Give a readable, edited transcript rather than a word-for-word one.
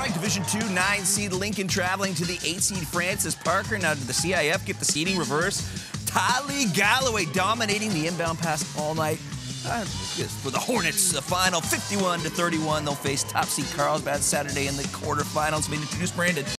right, Division II 9-seed Lincoln traveling to the 8-seed Francis Parker. Now, did the CIF get the seeding reverse? Tylee Galloway dominating the inbound pass all night. For the Hornets, the final 51-31. They'll face top seed Carlsbad Saturday in the quarterfinals. Let me introduce Brandon.